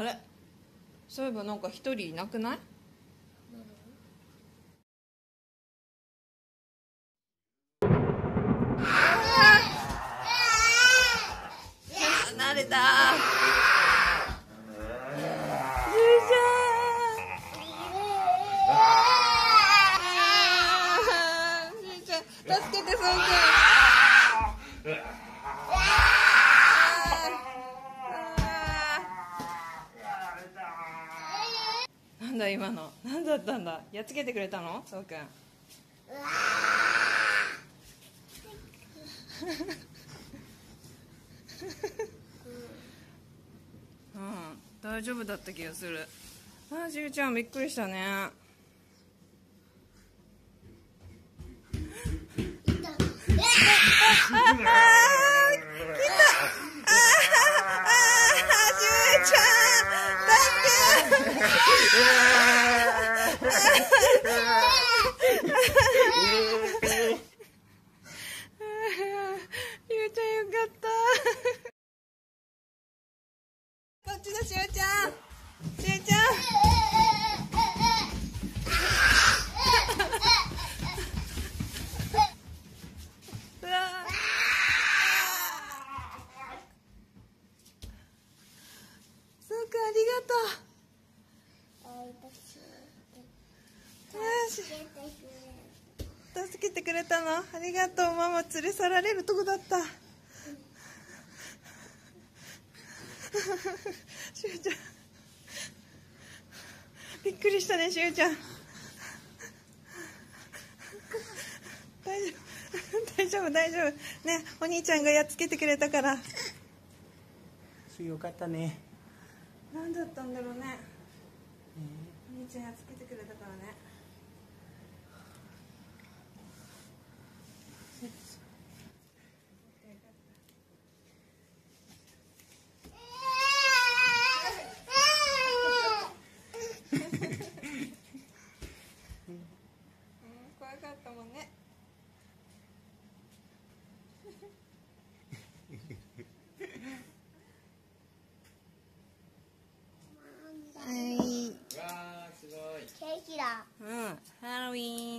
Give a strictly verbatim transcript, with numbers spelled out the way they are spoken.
あれ、そういえばなんか一人いなくない？慣れた。助けて、そうくん。なんだ今の、なんだったんだ。やっつけてくれたの、そうくん。うん、大丈夫だった気がする。ああ、しゅうちゃんびっくりしたね。こっちのしゅうちゃん、しゅうちゃん。うわー。そうか、ありがとう。よし。助けてくれたの、ありがとう。ママ連れ去られるとこだった。しゅうちゃんびっくりしたね、しゅうちゃん。大丈夫大丈夫大丈夫ね、お兄ちゃんがやっつけてくれたから。 よかったね。 何だったんだろうね、お兄ちゃんやっつけてくれたからね。怖かったもんね。はい。 わー、すごい。 ケーキだ。 うん、ハロウィーン。